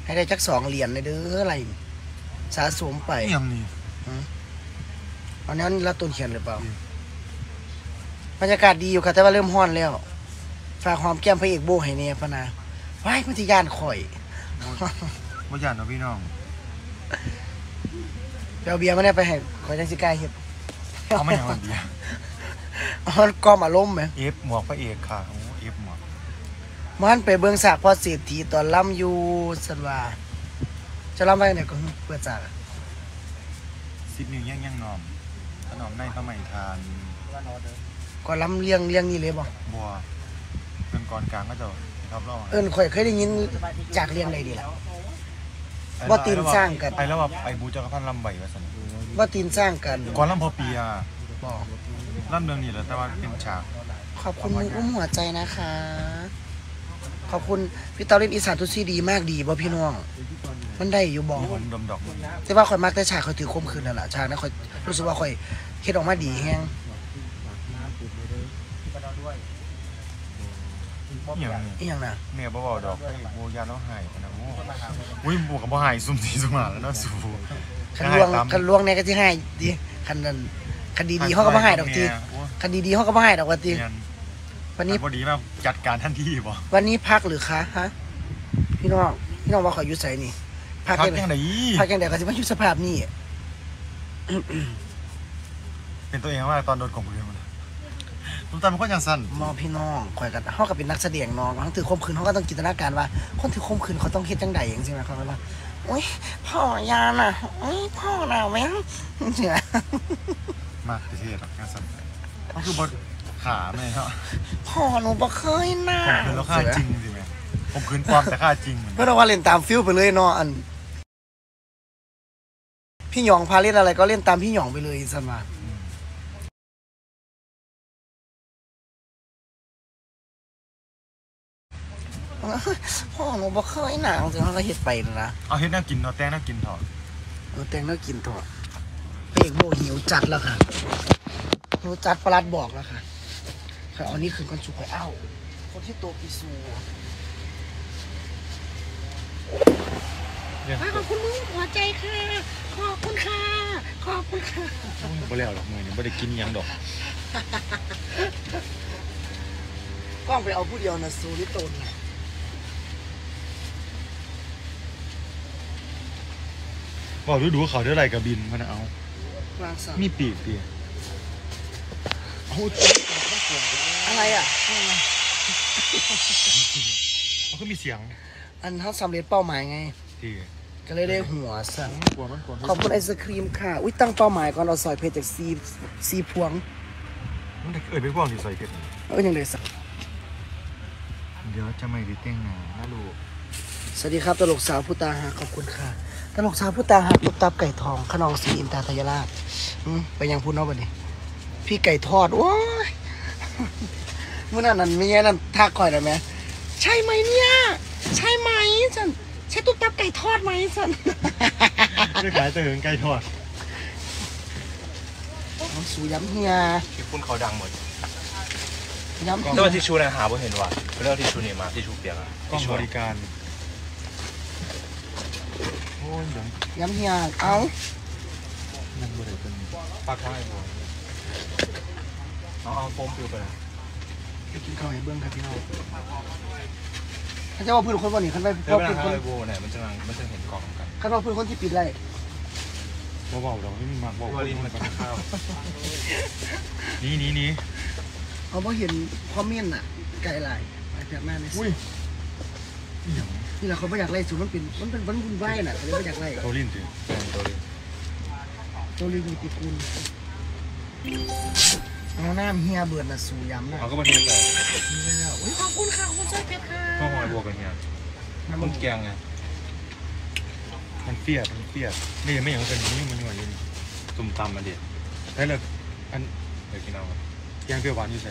ให้ได้จัก2 เหรียญเลยเด้ออะไรสะสมไปยังนี่อันนี้เราต้นเขียนหรือเปล่าบรรยากาศดีอยู่ค่ะแต่ว่าเริ่มฮ้อนแล้วฝากหอมแก้มพระเอกโบให้เนี่ยพนาว้ายมันจะย่านข่อยบ่ย่านเนาะพี่น้องเอาเบียร์มาได้ไปให้ข่อยจังสิกล้าเฮ็ดเอาไม่เอาเบียร์มันก้อมอารมณ์ไหมเอฟหมวกพระเอกค่ะเอฟหมวกมันไปเบิ่งฉากพอเศรษฐีตอนล่ำอยู่สันว่าจะล่ำไว้เนี่ยก็เปิดฉาก 10 นิ้วย่างนอมขนมในสมัยทานก็ล่ำเลี้ยงนี่เลยบ่บัวเป็นก่อนกลางก็จะรับรองข่อยเคยได้ยินจากเลี้ยงใดดีล่ะว่าตีนสร้างกันไอ้แล้วว่าไอ้บูจักรพันธ์ลำใบว่าซั่นว่าตีนสร้างกันก่อนลำพอปีบ่ลำเรื่องนี้แหละแต่ว่าเป็นฉากขอบคุณอุ้มหัวใจนะคะขอบคุณพี่เตาเล่นอีสานทุซีดีมากดีบ่พี่น้องมันได้อยู่บ่ผมดมดอกแต่ว่าข่อยมักแต่ฉากข่อยถือคมคืนนั่นแหละฉากนั้นข่อยรู้สึกว่าข่อยเฮ็ดออกมาดีแฮงอย่างน่ะแม่บ่เว้าดอกไอ้โบยาแล้วหายนะโอ้ยบวกกับบ่หายซุ่ม4ซุ่ม5แล้วเนาะสู้คันลวงเนี่ยก็สิให้ดิคันนั้นคันดีๆเฮาก็บ่ให้ดอกติคันดีๆเฮาก็บ่ให้ดอกว่าติวันนี้พอดีมาจัดการทันทีบ่วันนี้พักหรือคะฮะพี่น้องว่าข่อยอยู่ไสนี่พักจังได๋พักจังได๋ก็สิมาอยู่สภาพนี้เป็นตัวเองว่าตอนโดนข่มขืนมันตุ้มตามมันก็ยังสั่นมองพี่น้องข่อยก็เฮาก็เป็นนักแสดงน้องทั้งถือข่มขืนเฮาก็ต้องจินตนาการว่าคนถือข่มขืนเขาต้องเฮ็ดจังได๋จังซี่แม่ครับว่าโอ๊ยพ่อยาน่ะโอ๊ยพ่อน่ะแม่งเสียมากที่สุดยังสั่นมันคือบทขาแม่เนาะพ่อหนูบ่เคยน่ะข่มขืนแล้วฆ่าจริงสิแม่ข่มขืนปลอมแต่ฆ่าจริงเพิ่นว่าเล่นตามฟิลไปเลยเนาะอันพี่หยองพาเล่นอะไรก็เล่นตามพี่หยองไปเลยซั่นว่าพ่อหนูบ่เคยหนาวจังเขาก็เฮ็ดไปนะเอาเฮ็ดน่ากินเนาะแตงน่ากินเถอะแตงน่ากินเถอะพระเอกโบหิวจัดแล้วค่ะหิวจัดประหลัดบอกแล้วค่ะเอานี้คืนคนสุกไปเอ้าคนที่โตปีซูขอบคุณมึงหัวใจค่ะขอบคุณค่ะขอบคุณค่ะบ่แล้วดอกมื้อนี้บ่ได้กินหยังดอกกล้องไปเอาผู้เดียวนะซูริโตนนะบอกดูเขาได้ไรกับบินมันเอามีปีกดิอะไรอ่ะมันก็มีเสียงอันเขาสำเร็จเป้าหมายไงก็เลยได้หัวสั่งขอบคุณไอศครีมค่ะอุ้ยตั้งเป้าหมายก่อนเราซอยเพชรจากซีพวงมันเป็นพวงที่ซอยเพชรยังเลยสักเดี๋ยวจะไม่ได้แต่งหน้านะลูกสวัสดีครับตลกสาวผู้ตาหักขอบคุณค่ะตลกสาวผู้ตาหักตุ๊บตับไก่ทองขนองสีอินตาทยราชไปยังพูดเนาะบัดนี้พี่ไก่ทอดโอ้ยเมื่อนั้นมีไงนั่นทักก่อยได้ไหมใช่ไหมเนี่ยใช่ไหมสันใช่ตุ๊บตับไก่ทอดไหมสันจะขายแต่เหิงไก่ทอดสูย้ำเฮียที่คุณเขาดังหมดย้ำแต่ว่าที่ชูนะหาบ่เห็นว่าเรื่องที่ชูนี่มาที่ชูเปียกอะที่ชูบริการย้ำเฮียเอานั่งบริการปากข้างไอ้บัวเอาโฟมปิวไปเลยไปกินข้าวให้เบื้องครับพี่น้องเขาจะว่าเพื่อนคนวันนี้เขาไปเพราะเป็นคนไอ้บัวเนี่ยมันจะเห็นกล่องกันเขาว่าเพื่อนคนที่ปิดไรเบาๆเราไม่มีมากเบาๆลิ้นมันกินข้าวนี่เขาบอกเห็นคอมเมนต์อ่ะไกลไหลไปแถบหน้าในอุ้ยนี่แหละเขาไม่อยากไล่สูงมันเป็นวุ่นวายน่ะเขาไม่อยากไล่โตลินสิโตลินมีติคุณเอาหน้าเฮียเบื่อน่ะสูย้ำน่ะเขาก็มาเทียบแต่นี่แล้วอุ้ยขอบคุณค่ะขอบคุณช่วยเพชรค่ะข้าวหอยบวกกันเฮียต้มแกงไงมันเปียกนี่ไม่อย่างกันนี่มันหน่อยนี่ตุ่มตำมาเด็ดได้เลยอันเดี๋ยวกินเอาแกงเปรี้ยวหวานนี่ใส่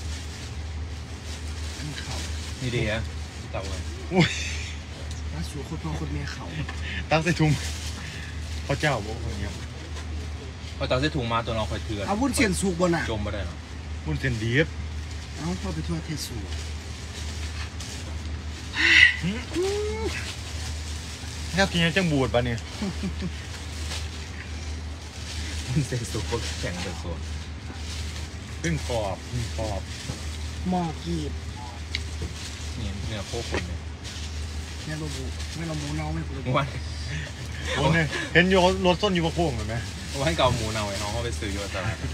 อันเขานี่ดีอะเต่าเลยอุ้ยมาสู่คนพ่อคนแม่เขาตั้งใส่ถุงเขาเจ้าบอกอย่างเงี้ยเอาตังใส่ถุงมาตัวเราคอยเถื่อนเอาวุ้นเส้นสุกบนอ่ะจมมาได้หรอวุ้นเส้นดีฟเอาพ่อไปทั่วเทศสูแค่กินยังจังบูดปะเนี่ยมันเส้นสุกก็แข็งเป็นส่วนซึ่งกรอบหมอกีบนี่เนื้อโคคนเนี่ยแม่ระบุไม่ระมูเน่าไม่คุยเมื่อวานโอ้เนี่ยเห็นโยรถส้นอยู่กับโค้งเห็นไหมเมื่อวานเก่าหมูเนาไอ้น้องเขาไปซื้อโยตลาด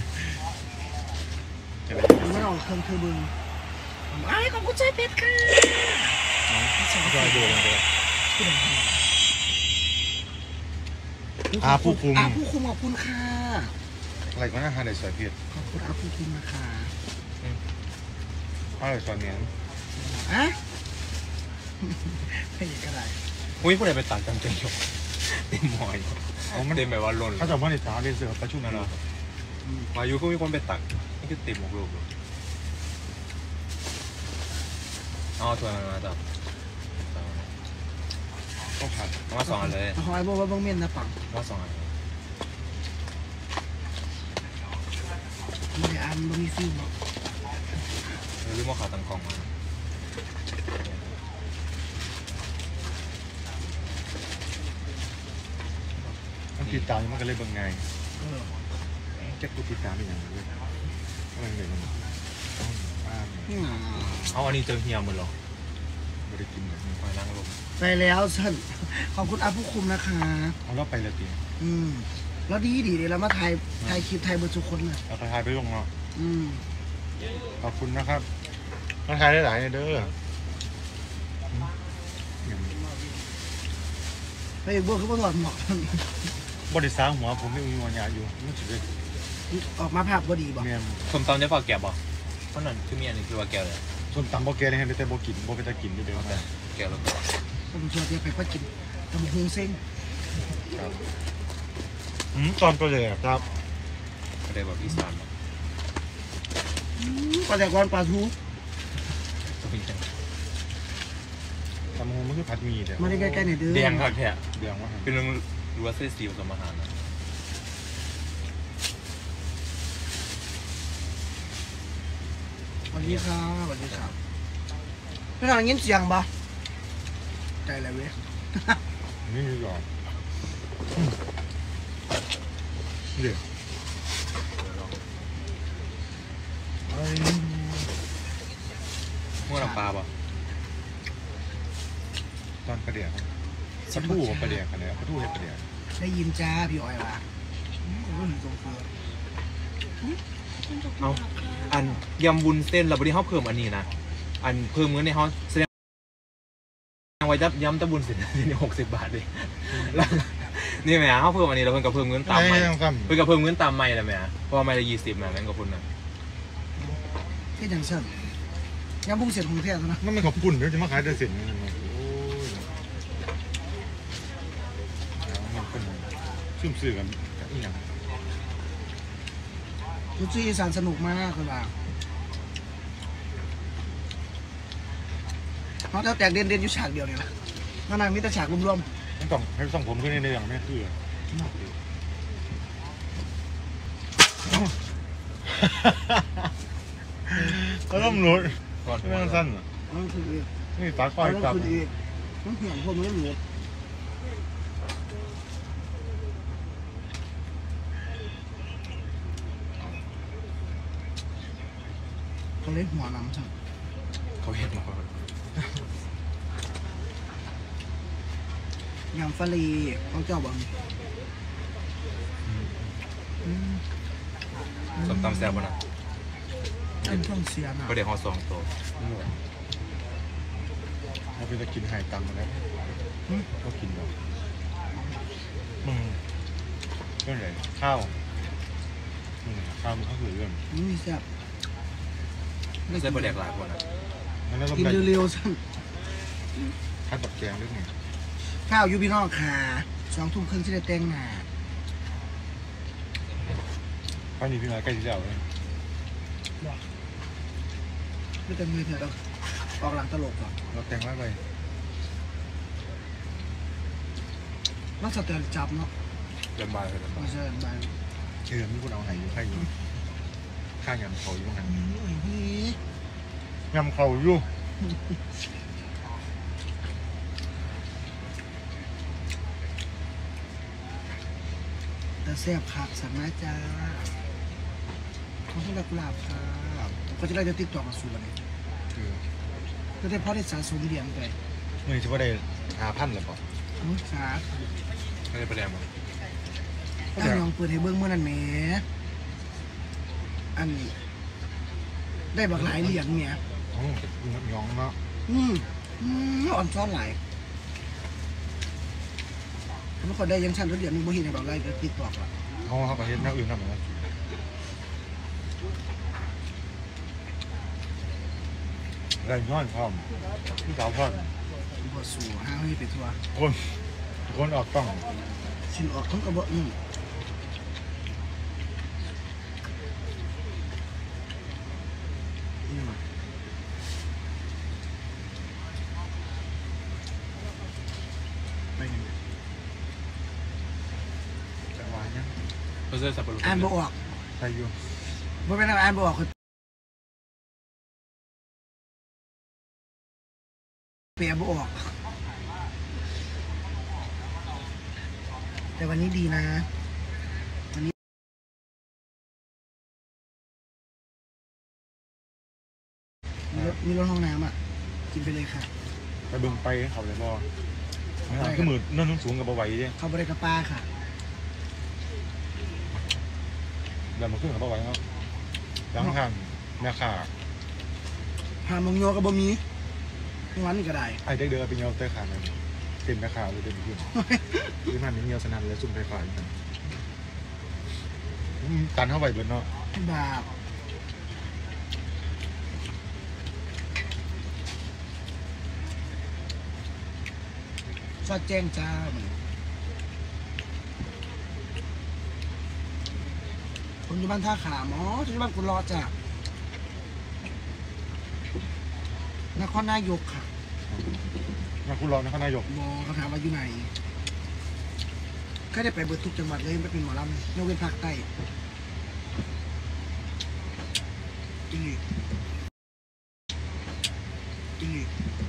ไม่เอาเครื่องคือบึงไอ้ของคุณใจเป็ดค่ะจอยโดนเลยอาผู้คุมผู้คุมขอบคุณค่ะอะไรก็น่าทานในสายเพียรขอบคุณอาผู้คุมนะคะอะไรสายเนียนอะไม่เห็นก็ได้อุ้ยผู้ใดไปตัดกันเต็มยกเต็มหมอยเต็มแบบว่าล้นเขาจะมาในสาวเรียนเสือประชุมนั่นเหรอมาอยู่ก็มีคนไปตักนี่คือเต็มหมกลูกเลยเอาถ้วยมาจับก็ผัดมาสองอันเลยหอยบอกว่าเบิ้งเมียนนะปังมาสองอันมีอันบ่มีฟิวหรอกหรือมาขาวตังกล่องมามันติดตามมันก็เลยเบิ่งไงเออแจ็คกูติดตามเป็นอย่างไรเลยอะไรเลยมันเอาอันนี้เจอเฮียหมดหรอไม่ได้กินเลยมานั่งลงไปแล้วท่านขอบคุณอาผู้คุมนะคะเอาเราไปเลยตีแล้วดีเดี๋ยวเรามาถ่ายคลิปถ่ายเบอร์ทุกคนเลยเราถ่ายไปลงเนาะอืมขอบคุณนะครับเราถ่ายได้หลายเด้อไปเบอร์เขาบอกว่าหมอกบริษัทหัวผมไม่มีวันยาอยู่ไม่ถือเลยออกมาภาพบ่ดีบอกเมียส้มตำจะฝากแกบบ่เพราะนั่นคือเมียนี่คือว่าแกเลยส่วนตำโบเกเลยเห็นแต่โบกินโบเป็นตะกินอยู่เดียวนะแกแล้วผมชวนเดียวไปก็กินตำบักหุงเส้นครับตอนก็เลยครับก็ได้แบบอีสานปลาแดกวันปลาทูก็เป็นจังตำหูมันคือผัดหมี่เดียวมาได้ใกล้ๆหน่อยเด้อแดงครับแท้เดียวว่าเป็นเรื่องรู้ว่าเส้นซีลสมอาหารนะสวัสดีครับสวัสดีครับพี่น้องยินเสียงบ่ใจอะไรเว้ยนี่หรอเดี๋ยวเมื่อเราปลาบ่ตอนประเดี๋ยวปลาทูประเดี๋ยวกันเลยปลาทูเห็ดประเดี๋ยวได้ยินจ้าพี่อ้อยว่าผมก็เห็นตรงเฟือเอาอันยำวุ้นเส้นเราบริเขาเพิ่มอันนี้นะอันเพิ่มเงินในเขาแสดงไว้ยำตะบุญเสร็จนี่60 บาทเลยนี่แม่เขาเพิ่มอันนี้เราเพิ่งกับเพิ่มเงินตามใหม่เพิ่งกับเพิ่มเงินตามใหม่เลยแม่เพราะว่าใหม่ละ20แม่แม่งกับคุณนะที่จังเชิญยังบุ้งเสียงของเทียนนะนั่นมันขอบคุณเดี๋ยวจะมาขายเดือดเสร็จนี่มันโอ้ยมันเป็นชื่อสื่อกันอีกอย่างดนตรีอีสานสนุกมากเลยว่าน้องเจ้าแตกเด่นอยู่ฉากเดียวเนี่ยนะข้างในมีแต่ฉากรวมต้องให้ส่งผมขึ้นในอย่างนี้คือก็ต้องหลุดก่อนไม่ต้องสั้นๆนั่นคืออีกนี่ตาคอยนั่นกลับคืออีกน้ำเหี่ยงพวกมันไม่หมดเขาเล่นหัวน้ำจังเขาเห็นมายำฟารีต้องเจ้าบังส้มตำแซ่บบ่นะเป็นเครื่องเสียงอ่ะก็เดี๋ยวห่อ2 ตัวเราไปจะกินไห่ตังมาแล้วก็กินแบบก็เลยข้าวข้าวมันก็คือเรื่องนี่แซ่บไม่ใช่ประเด็กหลายคนนะแล้วก็กินแบบเร็วๆสั้นข้าวตับแกงด้วยไงข้าวอยูพี่น้องขา2 ทุ่มครึ่งที่ได้แต่งหน้าข้าวนี้พี่น้อยใกล้ที่จะเอาเลยไม่แต่มือเถอะเราออกหลังตลกก่อนเราแต่งไว้ไปรักสเตอร์จับเนาะลำบากเลยลำบากไม่ใช่ใบเชื่อมีคนเอาไห่อยู่ไข่อยู่ข้างยำเขาอยู่ข้างนี่ยำเขาอยู่แต่แซ่บคักสั่งมาจ้าของที่ดอกกุหลาบครับก็จะได้จะติ๊กต่อมาสู่วันนี้ก็ได้พอได้สะสมเหรียญไปมือจะว่าได้5,000แล้วป่ะมุสาไม่ได้ประเดี๋ยวมั้งตั้งยองเปิดให้เบิ้งเมื่อนั้นแหมอันนี้ได้บักหลายเหรียญเนี่ยอ๋อยองเนาะอ่อนซ้อนหลายถ้าไม่คนได้ยังชั้นรถเหรียญนึงบ่เห็นในบักหลายก็ติ๊กต่อละเขาประเทศแนวอื่นทำเหมือนกันไรย้อนพร้อมพี่สาวพร้อมบ่สู่ห้าให้ไปทัวคนออกต้องสินออกทั้งกระบอกนี่ไปหนึ่งจังหวะนี้เพื่อสับปะรดอ่านบ่ออกใครอยู่บ่เป็นอ่านบ่ออกคือแปลบ่ออก แต่วันนี้ดีนะ วันนี้มีรถห้องน้ำอ่ะ กินไปเลยค่ะไปเบิ่งไปเขาเลยบ่คือมือนั่นสูงกับบ่ไหวเด้เข้าไปได้กับป้าค่ะแล้วมันขึ้นกับบ่ไหวเนาะล้างข้างแม่ขาหามงโยกับบ่มีวันนี้ก็ได้ไอ้เด็กเดินไปเงียวเตะขาเลยเต็มแม่ขาเลยเต็มขึ้นหรือมันนี่เงียวสนั่นเลยซุ่มไฟฟ้าอยู่กันตันเข้าไปเบิดเนาะบาปฟาดแจ้งจ้ามันผมอยู่บ้านท่าขามอ๋อผมอยู่บ้านกุลรอจ้ะนครนายกค่ะมาคุณรองนครนายกบอเขาถามว่าอยู่ไหนก็ได้ไปเบิดทุกจังหวัดเลยไม่เป็นหมอลำยกเว้นภาคใต้อีกอีก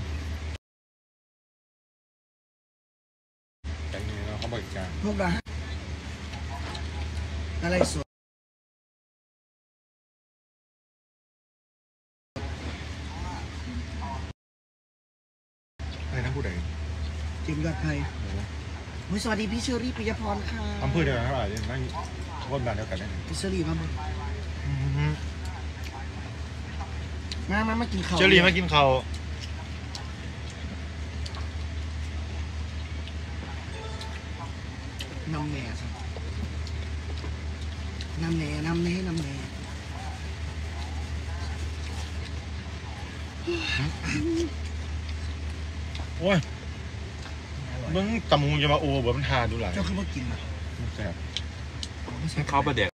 แต่นี่เนาะเขาบริการมุกดาหารอะไรสดอะไรนะผู้ใดเจิมยอดไทยอุ๊ยสวัสดีพี่เชอรี่ปิยพรค่ะอำเภอเดียวกันเท่าไหร่นั่งวนบ้านเดียวกันได้ไหมพี่เชอรี่มามากินข้าวเชอรี่มากินข้าวน้ำแหน่สิน้ำแหน่โอ้ยมึงตำมูจะมาโอ้แบบมันทาดูหลายเจ้าคือว่ากินอ่ะแซ่บไม่ใช่ข้าวประเดี๋ยว